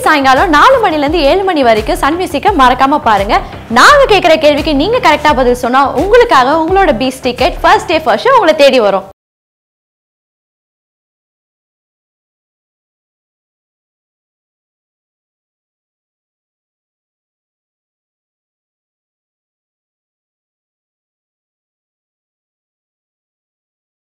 சாயங்காலம் 4 மணில இருந்து 7 மணி வரைக்கும் சன் மியூசிக்கை மறக்காம பாருங்க. நாங்க கேக்குற கேள்விக்கு நீங்க கரெக்டா பதில் சொன்னா உங்களுக்காக உங்களோட பீஸ் ticket first day first show உங்களை தேடி வரும்.